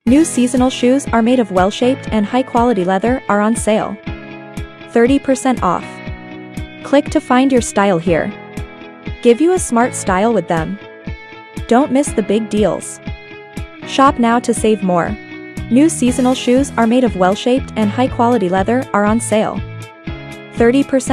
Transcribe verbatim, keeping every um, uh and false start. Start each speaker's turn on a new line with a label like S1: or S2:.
S1: New seasonal shoes are made of well-shaped and high-quality leather are on sale. thirty percent off. Click to find your style here. Give you a smart style with them. Don't miss the big deals. Shop now to save more. New seasonal shoes are made of well-shaped and high-quality leather are on sale. thirty percent